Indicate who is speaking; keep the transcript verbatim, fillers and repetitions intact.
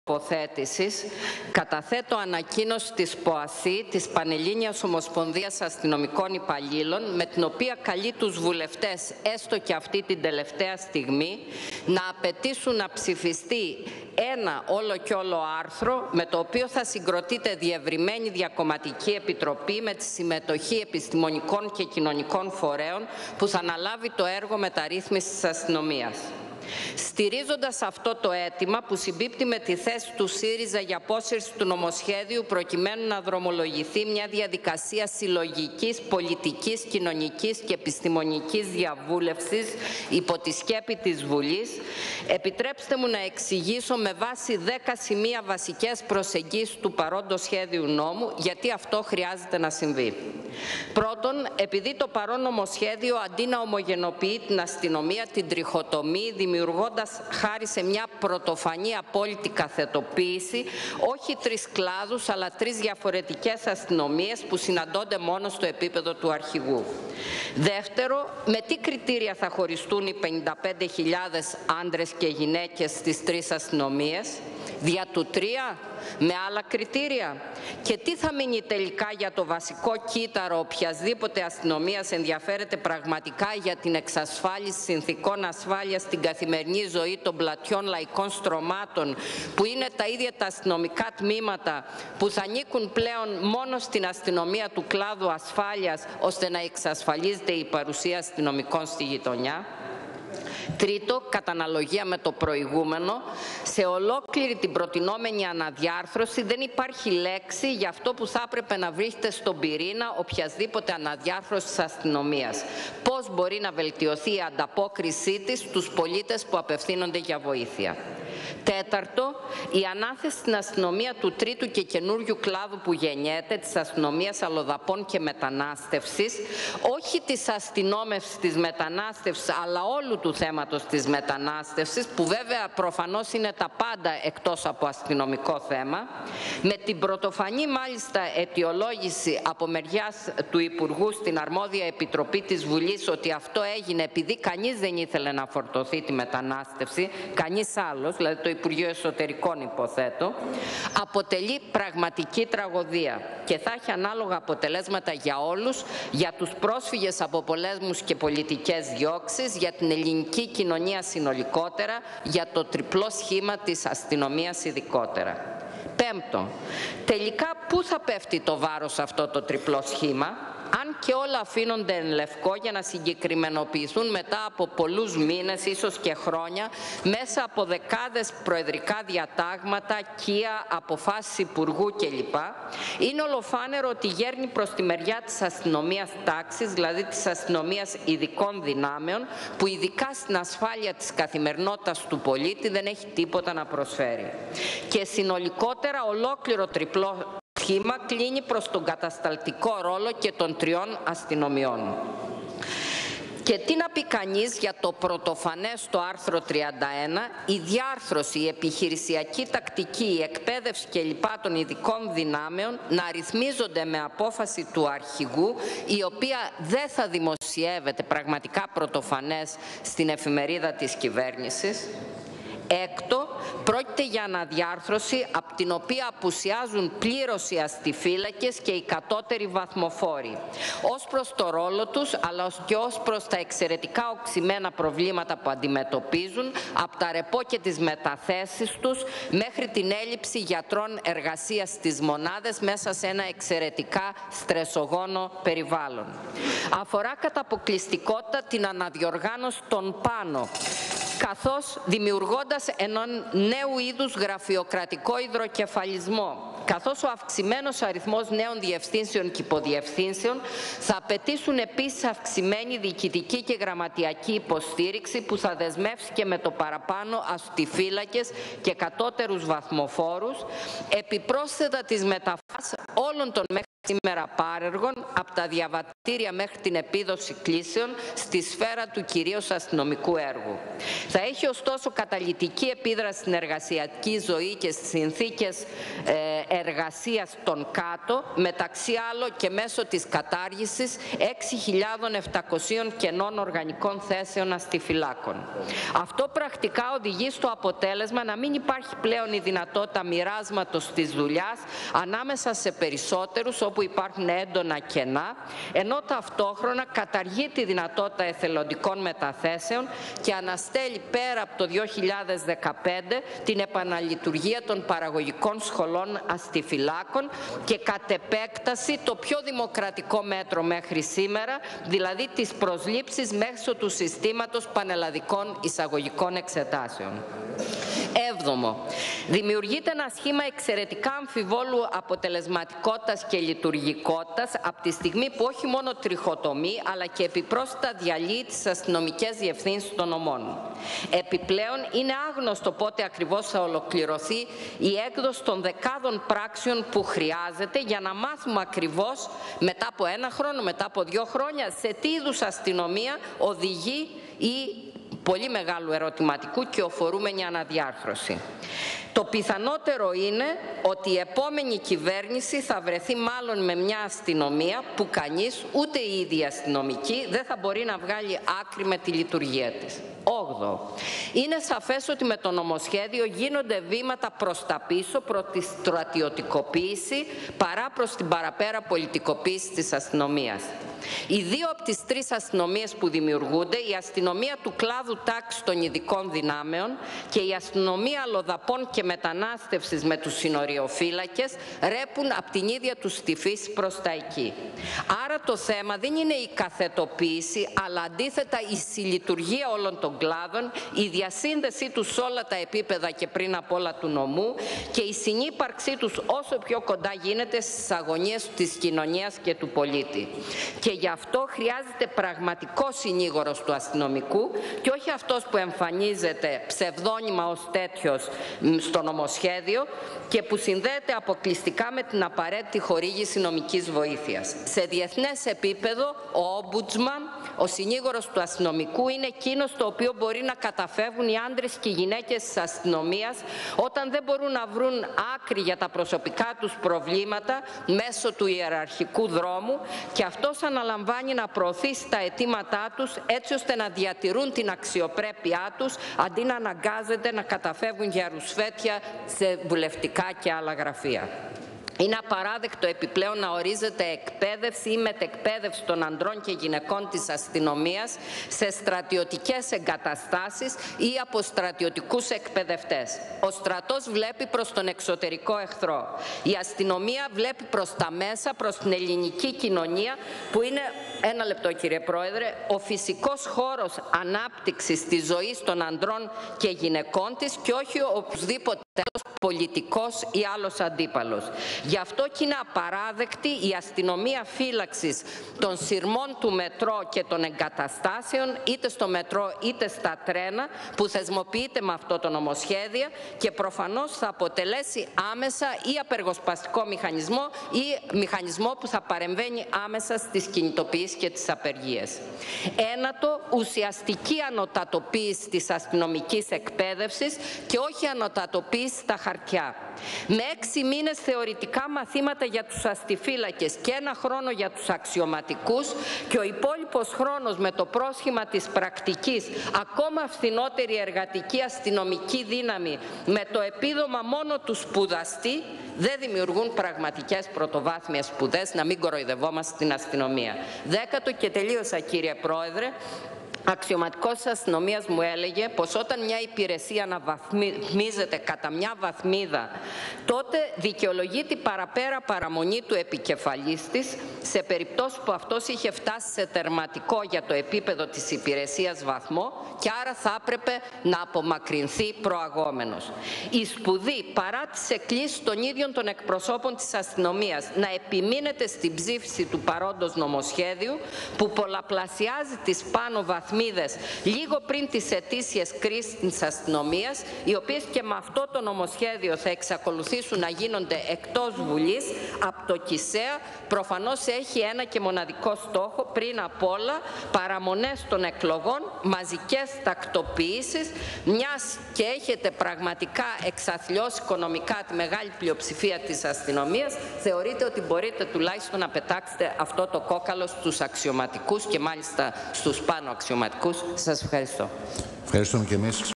Speaker 1: τοποθέτησης, καταθέτω ανακοίνωση της ΠΟΑΣΥ, της Πανελλήνιας Ομοσπονδίας Αστυνομικών Υπαλλήλων, με την οποία καλεί τους βουλευτές, έστω και αυτή την τελευταία στιγμή, να απαιτήσουν να ψηφιστεί ένα όλο και όλο άρθρο, με το οποίο θα συγκροτείται διευρυμένη διακομματική επιτροπή με τη συμμετοχή επιστημονικών και κοινωνικών φορέων που θα αναλάβει το έργο μεταρρύθμισης της αστυνομίας. Στηρίζοντας αυτό το αίτημα που συμπίπτει με τη θέση του ΣΥΡΙΖΑ για απόσυρση του νομοσχέδιου προκειμένου να δρομολογηθεί μια διαδικασία συλλογικής, πολιτικής, κοινωνικής και επιστημονικής διαβούλευσης υπό τη σκέπη της Βουλής, επιτρέψτε μου να εξηγήσω με βάση δέκα σημεία βασικές προσεγγίσεις του παρόντος σχέδιου νόμου γιατί αυτό χρειάζεται να συμβεί. Πρώτον, επειδή το παρόν νομοσχέδιο αντί να ομογενοποιεί την αστυνομία, την τριχοτομεί, δημιουργώντας χάρη σε μια πρωτοφανή απόλυτη καθετοποίηση όχι τρεις κλάδους αλλά τρεις διαφορετικές αστυνομίες που συναντώνται μόνο στο επίπεδο του αρχηγού. Δεύτερο, με τι κριτήρια θα χωριστούν οι πενήντα πέντε χιλιάδες άντρες και γυναίκες στις τρεις αστυνομίες, δια του τρία, με άλλα κριτήρια, και τι θα μείνει τελικά για το βασικό κύτταρο οποιασδήποτε αστυνομίας ενδιαφέρεται πραγματικά για την εξασφάλιση συνθηκών ασφάλειας στην καθημερινή ζωή των πλατιών λαϊκών στρωμάτων, που είναι τα ίδια τα αστυνομικά τμήματα που θα ανήκουν πλέον μόνο στην αστυνομία του κλάδου ασφάλειας ώστε να εξασφαλίζεται η παρουσία αστυνομικών στη γειτονιά. Τρίτο, κατά αναλογία με το προηγούμενο, σε ολόκληρη την προτινόμενη αναδιάρθρωση δεν υπάρχει λέξη για αυτό που θα έπρεπε να βρίσκεται στον πυρήνα οποιασδήποτε αναδιάρθρωση της αστυνομίας. Πώς μπορεί να βελτιωθεί η ανταπόκρισή της στους πολίτες που απευθύνονται για βοήθεια. Τέταρτο, η ανάθεση στην αστυνομία του τρίτου και καινούριου κλάδου που γεννιέται, της αστυνομίας αλλοδαπών και μετανάστευσης, όχι της αστυνόμευσης της μετανάστευσης, αλλά όλου του θέματος της μετανάστευσης, που βέβαια προφανώς είναι τα πάντα εκτός από αστυνομικό θέμα, με την πρωτοφανή μάλιστα αιτιολόγηση από μεριάς του Υπουργού στην αρμόδια επιτροπή της Βουλής ότι αυτό έγινε επειδή κανείς δεν ήθελε να φορτωθεί τη μετανάστευση, κανείς άλλος, δηλαδή το Υπουργείο Εσωτερικών υποθέτω, αποτελεί πραγματική τραγωδία και θα έχει ανάλογα αποτελέσματα για όλους, για τους πρόσφυγες από πολέμους και πολιτικές διώξεις, για την ελληνική κοινωνία συνολικότερα, για το τριπλό σχήμα της αστυνομίας ειδικότερα. Πέμπτο, τελικά πού θα πέφτει το βάρος αυτό το τριπλό σχήμα? Αν και όλα αφήνονται εν λευκό για να συγκεκριμενοποιηθούν μετά από πολλούς μήνες, ίσως και χρόνια, μέσα από δεκάδες προεδρικά διατάγματα, κία, αποφάσεις Υπουργού κλπ. Είναι ολοφάνερο ότι γέρνει προς τη μεριά της αστυνομίας τάξης, δηλαδή της αστυνομίας ειδικών δυνάμεων, που ειδικά στην ασφάλεια της καθημερινότητας του πολίτη δεν έχει τίποτα να προσφέρει. Και συνολικότερα ολόκληρο τριπλό σχήμα κλείνει προς τον κατασταλτικό ρόλο και των τριών αστυνομιών. Και τι να πει κανείς για το πρωτοφανές στο άρθρο τριάντα ένα, η διάρθρωση, η επιχειρησιακή τακτική, η εκπαίδευση κλπ. Των ειδικών δυνάμεων να ρυθμίζονται με απόφαση του αρχηγού, η οποία δεν θα δημοσιεύεται πραγματικά πρωτοφανές στην εφημερίδα της κυβέρνησης. Έκτο, πρόκειται για αναδιάρθρωση από την οποία απουσιάζουν πλήρως οι αστιφύλακες και οι κατώτεροι βαθμοφόροι, ως προς το ρόλο τους, αλλά και ως προς τα εξαιρετικά οξυμένα προβλήματα που αντιμετωπίζουν, από τα ρεπό και τις μεταθέσεις τους, μέχρι την έλλειψη γιατρών εργασίας στις μονάδες μέσα σε ένα εξαιρετικά στρεσογόνο περιβάλλον. Αφορά κατά αποκλειστικότητα την αναδιοργάνωση των πάνω, καθώς δημιουργώντας έναν νέου είδους γραφειοκρατικό υδροκεφαλισμό, καθώς ο αυξημένος αριθμός νέων διευθύνσεων και υποδιευθύνσεων θα απαιτήσουν επίσης αυξημένη διοικητική και γραμματιακή υποστήριξη που θα δεσμεύσει και με το παραπάνω αστιφύλακες και κατώτερους βαθμοφόρους, επιπρόσθετα της μεταφοράς όλων των μέχρι σήμερα πάρεργων, από τα διαβατήρια μέχρι την επίδοση κλήσεων, στη σφαίρα του κυρίως αστυνομικού έργου. Θα έχει ωστόσο καταλυτική επίδραση στην εργασιακή ζωή και στις συνθήκες εργασίας των κάτω, μεταξύ άλλων και μέσω της κατάργησης έξι χιλιάδες επτακόσιων κενών οργανικών θέσεων αστιφυλάκων. Αυτό πρακτικά οδηγεί στο αποτέλεσμα να μην υπάρχει πλέον η δυνατότητα μοιράσματος της δουλειάς ανάμεσα σε περισσότερους όπου υπάρχουν έντονα κενά, ενώ ταυτόχρονα καταργεί τη δυνατότητα εθελοντικών μεταθέσεων και αναστέλει πέρα από το δύο χιλιάδες δεκαπέντε την επαναλειτουργία των παραγωγικών σχολών αστιφυλάκων και κατ' επέκταση το πιο δημοκρατικό μέτρο μέχρι σήμερα, δηλαδή τις προσλήψεις μέσω του συστήματος πανελλαδικών εισαγωγικών εξετάσεων. Έβδομο, δημιουργείται ένα σχήμα εξαιρετικά αμφιβόλου αποτελεσματικότητας και λειτουργικότητας από τη στιγμή που όχι μόνο τριχοτομεί αλλά και επιπρόσθετα διαλύει τις αστυνομικές διευθύνσεις των νομών. Επιπλέον είναι άγνωστο πότε ακριβώς θα ολοκληρωθεί η έκδοση των δεκάδων πράξεων που χρειάζεται για να μάθουμε ακριβώς μετά από ένα χρόνο, μετά από δύο χρόνια σε τι είδους αστυνομία οδηγεί η πολύ μεγάλου ερωτηματικού και οφορούμενη αναδιάρθρωση. Το πιθανότερο είναι ότι η επόμενη κυβέρνηση θα βρεθεί μάλλον με μια αστυνομία που κανείς, ούτε η ίδια αστυνομική, δεν θα μπορεί να βγάλει άκρη με τη λειτουργία της. Όγδοο. Είναι σαφές ότι με το νομοσχέδιο γίνονται βήματα προς τα πίσω, προς τη στρατιωτικοποίηση, παρά προς την παραπέρα πολιτικοποίηση της αστυνομίας. Οι δύο από τις τρεις αστυνομίες που δημιουργούνται, η αστυνομία του κλάδου τάξης των ειδικών δυνάμεων και η αστυνομία αλλοδαπών και μετανάστευσης με τους συνοριοφύλακες, ρέπουν από την ίδια τους τη φύση προς τα εκεί. Άρα το θέμα δεν είναι η καθετοποίηση, αλλά αντίθετα η συλλειτουργία όλων των κλάδων, η διασύνδεσή τους σε όλα τα επίπεδα και πριν απ' όλα του νομού και η συνύπαρξή τους όσο πιο κοντά γίνεται στις αγωνίες της κοινωνίας και του πολίτη. Και γι' αυτό χρειάζεται πραγματικό συνήγορος του αστυνομικού και όχι αυτός που εμφανίζεται ψευδόνυμα ως τέτοιος στο νομοσχέδιο και που συνδέεται αποκλειστικά με την απαραίτητη χορήγηση νομικής βοήθειας. Σε διεθνές επίπεδο, ο Ομπουτσμαν, ο συνήγορος του αστυνομικού, είναι εκείνος το οποίο μπορεί να καταφεύγουν οι άντρες και οι γυναίκες της αστυνομίας όταν δεν μπορούν να βρουν άκρη για τα προσωπικά τους προβλήματα μέσω του ιεραρχικού δρόμου και αυτός αναλαμβάνει να προωθήσει τα αιτήματά τους έτσι ώστε να διατηρούν την αξιοπρέπειά τους αντί να αναγκάζονται να καταφεύγουν για ρουσφέτια σε βουλευτικά και άλλα γραφεία. Είναι απαράδεκτο επιπλέον να ορίζεται εκπαίδευση ή μετεκπαίδευση των ανδρών και γυναικών της αστυνομίας σε στρατιωτικές εγκαταστάσεις ή από στρατιωτικούς εκπαιδευτές. Ο στρατός βλέπει προς τον εξωτερικό εχθρό. Η αστυνομία βλέπει προς τα μέσα, προς την ελληνική κοινωνία που είναι, ένα λεπτό κύριε Πρόεδρε, ο φυσικός χώρος ανάπτυξης της ζωής των ανδρών και γυναικών της και όχι οπωσδήποτε πολιτικός ή άλλος αντίπαλος. Γι' αυτό και είναι απαράδεκτη η αστυνομία φύλαξης των σειρμών του μετρό και των εγκαταστάσεων είτε στο μετρό είτε στα τρένα που θεσμοποιείται με αυτό το νομοσχέδιο και προφανώς θα αποτελέσει άμεσα ή απεργοσπαστικό μηχανισμό ή μηχανισμό που θα παρεμβαίνει άμεσα στις κινητοποιήσεις και τις απεργίες. Ένατο, ουσιαστική ανωτατοποίηση της αστυνομικής εκπαίδευσης και όχι ανωτατοποίηση στα χαρτιά. Με έξι μήνες θεωρητικά μαθήματα για τους αστιφύλακες και ένα χρόνο για τους αξιωματικούς και ο υπόλοιπος χρόνος με το πρόσχημα της πρακτικής ακόμα φθηνότερη εργατική αστυνομική δύναμη με το επίδομα μόνο του σπουδαστή δεν δημιουργούν πραγματικές πρωτοβάθμιες σπουδές, να μην κοροϊδευόμαστε στην αστυνομία. Δέκατο και τελείωσα κύριε Πρόεδρε. Αξιωματικός της αστυνομίας μου έλεγε πως όταν μια υπηρεσία αναβαθμίζεται κατά μια βαθμίδα, τότε δικαιολογείται η παραπέρα παραμονή του επικεφαλής της σε περιπτώσει που αυτός είχε φτάσει σε τερματικό για το επίπεδο της υπηρεσίας βαθμό και άρα θα έπρεπε να απομακρυνθεί προαγόμενος. Η σπουδή παρά τις εκκλήσεις των ίδιων των εκπροσώπων της αστυνομίας να επιμείνεται στην ψήφιση του παρόντος νομοσχέδιου που πολλαπλασιάζει τις πάνω βαθμίδες βαθμίδες λίγο πριν τις ετήσιες κρίσεις της αστυνομίας, οι οποίες και με αυτό το νομοσχέδιο θα εξακολουθήσουν να γίνονται εκτός Βουλής, από το ΚΙΣΕΑ προφανώς έχει ένα και μοναδικό στόχο, πριν απ' όλα παραμονές των εκλογών, μαζικές τακτοποιήσεις, μιας και έχετε πραγματικά εξαθλιώσει οικονομικά τη μεγάλη πλειοψηφία της αστυνομίας, θεωρείτε ότι μπορείτε τουλάχιστον να πετάξετε αυτό το κόκαλο στους αξιωματικούς και μάλιστα στους πάνω αξιωματικούς. Σας ευχαριστώ.
Speaker 2: Ευχαριστούμε και εμείς.